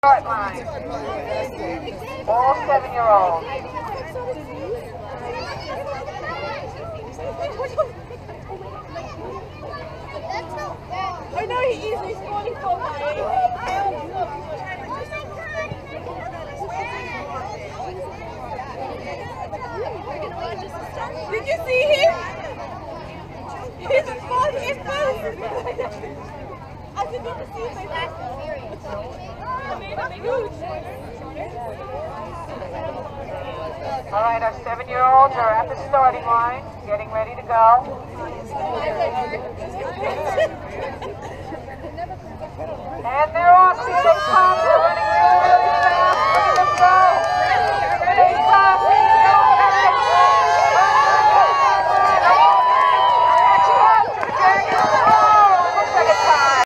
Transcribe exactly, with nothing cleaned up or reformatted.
Start line. All seven-year-olds. I know he is. He's falling for my. Did you see him? He's falling in first. I didn't see him. All right, our seven-year-olds are at the starting line, getting ready to go.